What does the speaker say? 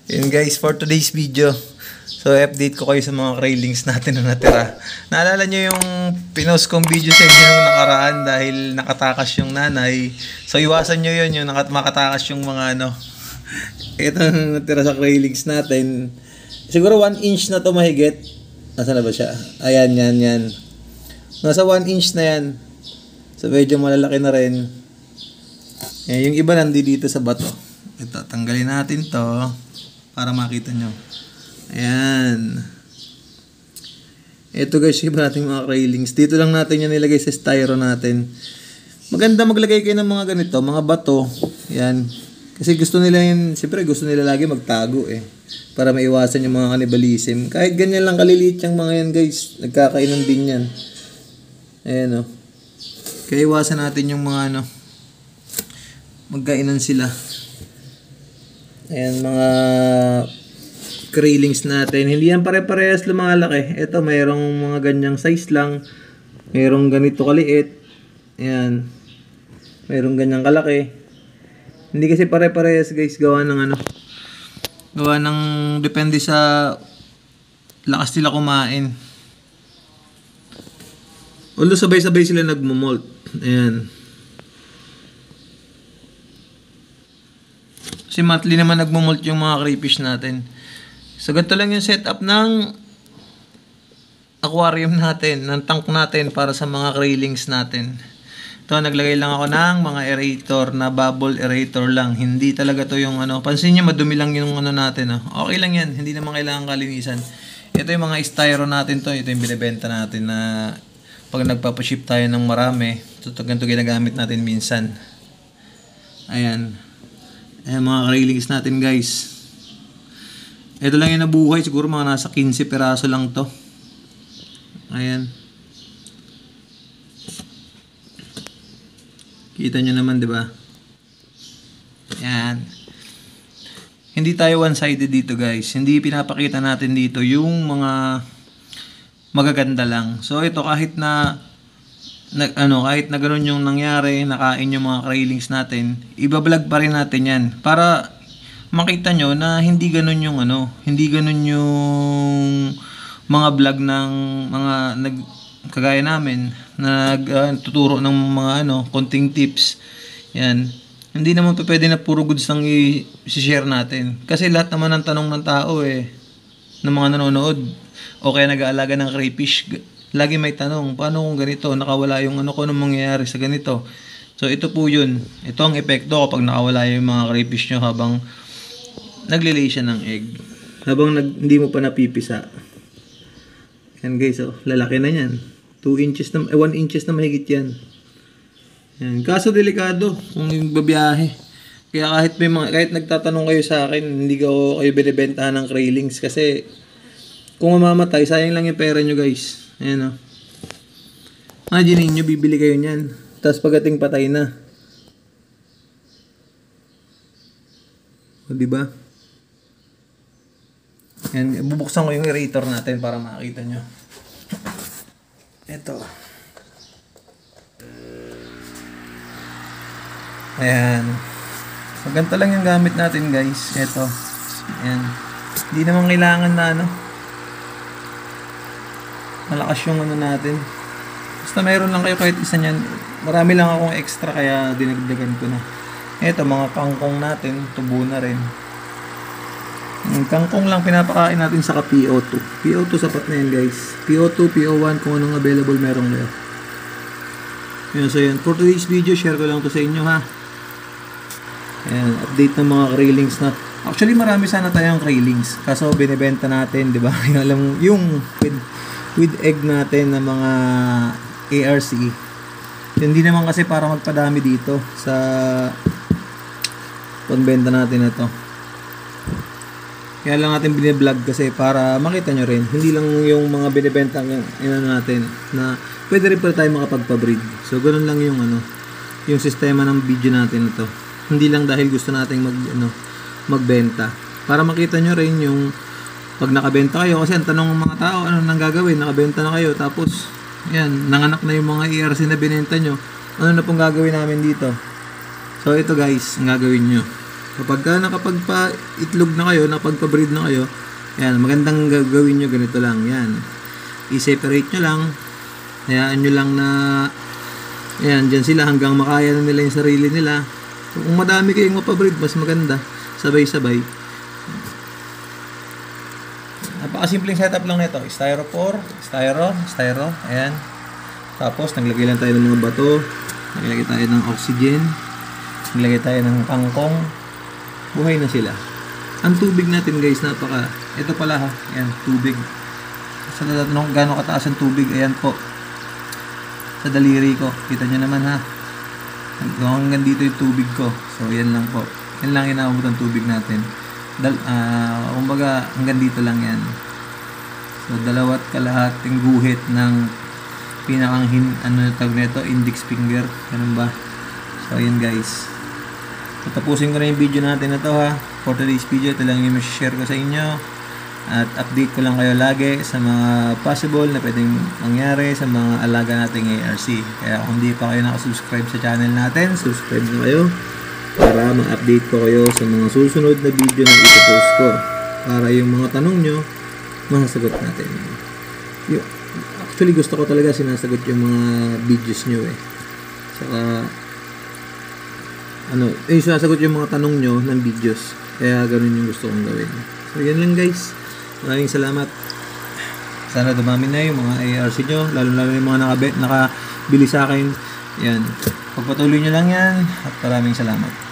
Yun guys, for today's video, so update ko kayo sa mga railings natin na natira. Naalala nyo yung pinost kong video sa inyo nung nakaraan dahil nakatakas yung nanay. So iwasan nyo yun, yung makatakas yung mga ano. Ito natira sa railings natin. Siguro 1 inch na to mahigit. Nasaan na ba siya? Ayan, yan. Nasa 1 inch na yan. So medyo malalaki na rin. Yung iba nandito sa bato. Ito, tanggalin natin to para makita nyo. Ayan. Ito guys, iba natin mga railings. Dito lang natin yan nilagay sa styro natin. Maganda maglagay kayo ng mga ganito, mga bato. Ayan. Kasi gusto nila yun, siyempre gusto nila lagi magtago eh. Para maiwasan yung mga cannibalism. Kahit ganyan lang kaliliit yung mga yan guys. Nagkakainan din yan. Ayan o. Kaya iwasan natin yung mga ano. Magkainan sila. Ayan mga railings natin. Hindi yan pare-parehas lumalaki. Ito mayroong mga ganyang size lang. Mayroong ganito kaliit. Ayan. Mayroong ganyang kalaki. Hindi kasi pare-parehas guys. Gawa ng ano. Gawa ng depende sa lakas nila kumain. Although sabay-sabay sila nagmo-molt. Ayan. Kasi monthly naman nagmo-molt yung mga crayfish natin. So ganito lang yung setup ng aquarium natin, ng tank natin para sa mga railings natin. Ito, naglagay lang ako ng mga aerator na bubble aerator lang. Hindi talaga to yung ano. Pansin nyo, madumi lang yung ano natin. Oh. Okay lang yan. Hindi naman kailangan kalinisan. Ito yung mga styro natin to. Ito yung binibenta natin na pag nagpapaship tayo ng marami. Ito ganito ginagamit natin minsan. Ayan. Ayan mga railings natin guys. Ito lang yung nabuhay. Siguro mga nasa 15 peraso lang to. Ayan. Kita nyo naman, di ba? Ayan. Hindi tayo one-sided dito, guys. Hindi pinapakita natin dito yung mga magaganda lang. So, ito kahit na kahit na ganun yung nangyari, nakain yung mga railings natin, ibablog pa rin natin yan. Para makita nyo na hindi ganun yung hindi ganun yung mga vlog ng mga kagaya namin na tuturo ng mga konting tips. Yan. Hindi naman pa pwede na puro goods lang i-share natin. Kasi lahat naman ng tanong ng tao ng mga nanonood o kaya nag-aalaga ng crayfish, lagi may tanong, paano kung ganito, nakawala yung ko nung mangyayari sa ganito. So ito po yun. Ito ang epekto kapag nakawala yung mga crayfish nyo habang naglilay siya ng egg. Habang hindi mo pa napipisa. Yan guys, lalaki na yan. 1 inches na mahigit yan. Yan. Kaso delikado kung yung babiyahe. Kaya kahit nagtatanong kayo sa akin, hindi ko kayo binibentahan ng railings kasi kung mamamatay, sayang lang yung pera nyo guys. Ayan o. Imagine nyo, bibili kayo nyan. Tapos pagdating patay na. O diba? Yan, bubuksan ko yung aerator natin para makita nyo. Ito. Ayan. Maganda lang yung gamit natin guys. Ito. Ayan. Hindi naman kailangan na malakas yung natin. Basta mayroon lang kayo kahit isa nyan. Marami lang akong extra kaya dinagdagan ko na. Ito mga kangkong natin. Tubo na rin. Yung kangkong lang pinapakain natin sa PO2. PO2 sapat na yan guys. PO2, PO1 kung anong available merong left. Yun, so yun. For today's video, share ko lang to sa inyo ha. Ayan, update ng mga railings na. Actually marami sana tayong railings. Kaso binibenta natin, di ba? Yung with egg natin na mga ARC. Hindi naman kasi para magpadami dito sa pagbenta natin na to. Kaya lang natin biniblog kasi para makita nyo rin. Hindi lang yung mga binibenta natin na pwede rin pala tayo makapagpabreed. So ganoon lang yung yung sistema ng video natin ito. Hindi lang dahil gusto nating magbenta. Para makita nyo rin yung pag nakabenta kayo. Kasi ang tanong ng mga tao, ano nang gagawin? Nakabenta na kayo. Tapos, yan, nanganak na yung mga ERC na binenta nyo. Ano na pong gagawin namin dito? So ito guys, ang gagawin nyo. Kapag ka nakapagpa-itlog na kayo, nakapagpa-breed na kayo, yan, magandang gagawin nyo ganito lang. Yan. I-separate nyo lang. Hayaan nyo lang na yan, dyan sila hanggang makaya na nila yung sarili nila. Kung madami kayong mapabreed, mas maganda. Sabay-sabay. Napakasimpleng setup lang nito. Styro. Ayan. Tapos, naglagay lang tayo ng mga bato. Naglagay tayo ng oxygen. Naglagay tayo ng kangkong. Buhay na sila. Ang tubig natin guys, ito pala ha. Ayan, tubig. Sa tatanong gano'ng kataas ang tubig. Ayan po. Sa daliri ko. Kita nyo naman ha. Hanggang dito yung tubig ko. So, yan lang po. Yan lang inaabot ang tubig natin. Kumbaga, hanggang dito lang yan. So, 2 kalahating guhit ng pinakang tawag nito, index finger. Ganun ba? So, ayan guys. Tapusin ko na yung video natin na to ha. For today's video, ito lang yung share ko sa inyo. At update ko lang kayo lagi sa mga possible na pwedeng mangyari sa mga alaga nating ARC. Kaya kung hindi pa kayo nakasubscribe sa channel natin, subscribe na kayo para ma-update ko kayo sa mga susunod na video na ito-post ko. Para yung mga tanong nyo, masasagot natin. Actually, gusto ko talaga sinasagot yung mga videos nyo eh. Saka, sinasagot yung mga tanong nyo ng videos. Kaya ganun yung gusto kong gawin. So, yan lang guys. Maraming salamat. Sana dumami na yung mga ARC nyo. Lalo-lalo yung mga nakabili sa akin. Yan. Pagpatuloy nyo lang yan. At maraming salamat.